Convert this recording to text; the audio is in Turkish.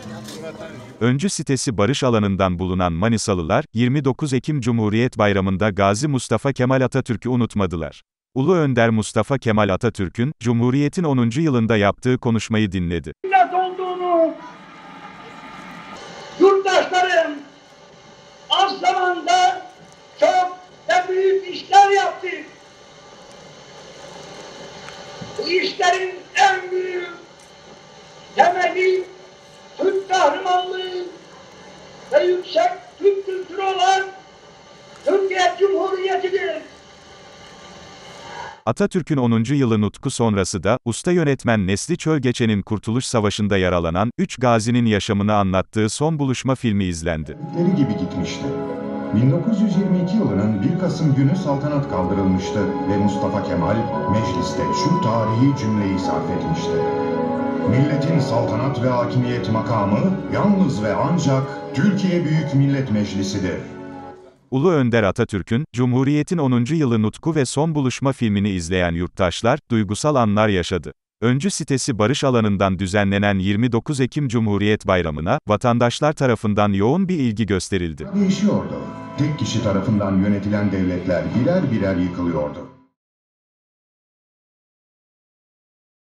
Öncü sitesi barış alanından bulunan Manisalılar, 29 Ekim Cumhuriyet Bayramı'nda Gazi Mustafa Kemal Atatürk'ü unutmadılar. Ulu Önder Mustafa Kemal Atatürk'ün, Cumhuriyet'in 10. yılında yaptığı konuşmayı dinledi. Millet olduğunu yurttaşlarım az zamanda çok ve büyük işler yaptık. Bu işlerin en büyük temeli Türk kahramanlığı ve yüksek Türk kültürü olan Türkiye Cumhuriyeti'dir. Atatürk'ün 10. yılı nutku sonrası da, usta yönetmen Nesli Çölgeçen'in Kurtuluş Savaşı'nda yaralanan 3 gazinin yaşamını anlattığı son buluşma filmi izlendi. Dedikleri gibi gitmişti. 1922 yılının 1 Kasım günü saltanat kaldırılmıştı ve Mustafa Kemal mecliste şu tarihi cümleyi sarf etmişti. Milletin saltanat ve hakimiyet makamı yalnız ve ancak Türkiye Büyük Millet Meclisi'dir. Ulu Önder Atatürk'ün, Cumhuriyet'in 10. yılı nutku ve son buluşma filmini izleyen yurttaşlar, duygusal anlar yaşadı. Öncü sitesi barış alanından düzenlenen 29 Ekim Cumhuriyet Bayramı'na, vatandaşlar tarafından yoğun bir ilgi gösterildi. Değişiyordu. Tek kişi tarafından yönetilen devletler birer birer yıkılıyordu.